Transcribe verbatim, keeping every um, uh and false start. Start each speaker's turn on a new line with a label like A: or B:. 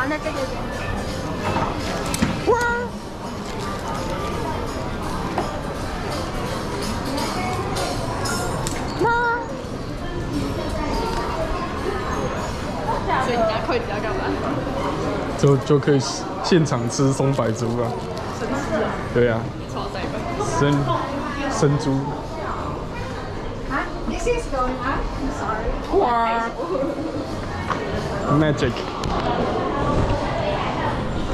A: 那这个。
B: 哇！哇！
A: 所以你家筷子要干嘛？
B: 就就可以现场吃松柏猪了。
A: 生吃啊？
B: 对啊。
A: 超塞吧。
B: 生生猪。
A: This is going up. I'm sorry.
B: Wow. Magic.